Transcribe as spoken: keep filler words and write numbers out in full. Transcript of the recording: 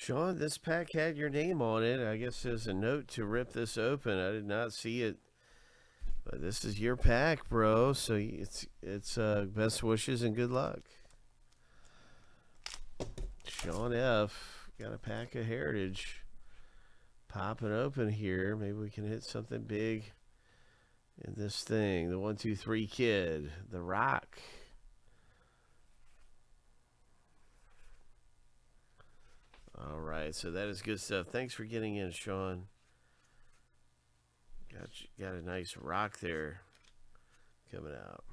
Sean, this pack had your name on it. I guess there's a note to rip this open. I did not see it. But this is your pack, bro. So it's it's uh, best wishes and good luck. Sean F. Got a pack of Heritage. Popping open here. Maybe we can hit something big in this thing. The one two three kid. The Rock. All right, so that is good stuff. Thanks for getting in, Sean. Got got a nice rock there coming out.